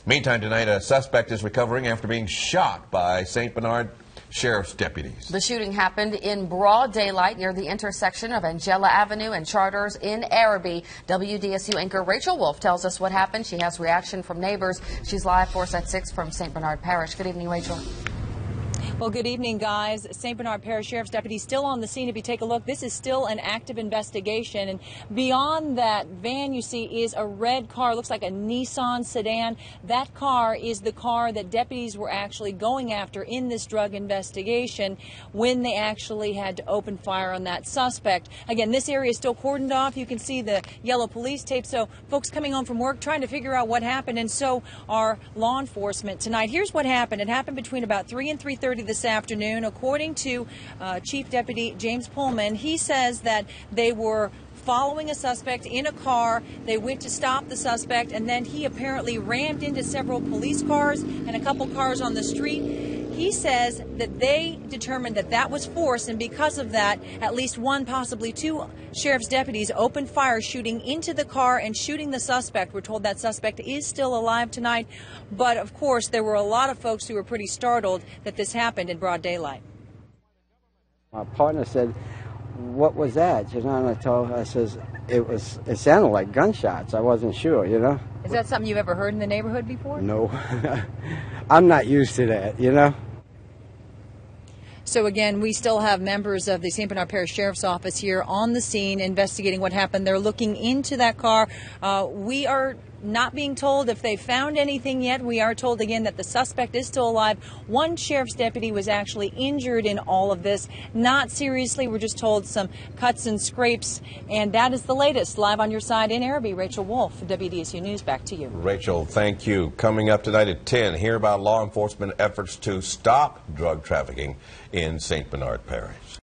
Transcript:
Meantime, tonight, a suspect is recovering after being shot by St. Bernard Sheriff's deputies. The shooting happened in broad daylight near the intersection of Angela Avenue and Charters in Araby. WDSU anchor Rachel Wolf tells us what happened. She has reaction from neighbors. She's live for us at 6 from St. Bernard Parish. Good evening, Rachel. Well, good evening, guys. St. Bernard Parish Sheriff's deputies still on the scene. If you take a look, this is still an active investigation. And beyond that van you see is a red car. Looks like a Nissan sedan. That car is the car that deputies were actually going after in this drug investigation when they actually had to open fire on that suspect. Again, this area is still cordoned off. You can see the yellow police tape. So folks coming home from work trying to figure out what happened, and so are law enforcement tonight. Here's what happened. It happened between about 3 and 3:30 this afternoon. According to Chief Deputy James Pullman, he says that they were following a suspect in a car. They went to stop the suspect, and then he apparently rammed into several police cars and a couple cars on the street. He says that they determined that that was force, and because of that, at least one, possibly two sheriff's deputies opened fire, shooting into the car and shooting the suspect. We're told that suspect is still alive tonight, but of course there were a lot of folks who were pretty startled that this happened in broad daylight. My partner said, "What was that?" You know, and I told her, I says, it sounded like gunshots. I wasn't sure, you know. Is that something you've ever heard in the neighborhood before? No. I'm not used to that, you know. So again, we still have members of the St. Bernard Parish Sheriff's Office here on the scene investigating what happened. They're looking into that car. We are not being told if they found anything yet. We are told again that the suspect is still alive. One sheriff's deputy was actually injured in all of this. Not seriously. We're just told some cuts and scrapes. And that is the latest. Live on your side in Araby, Rachel Wolf, WDSU News. Back to you. Rachel, thank you. Coming up tonight at 10, hear about law enforcement efforts to stop drug trafficking in St. Bernard Parish.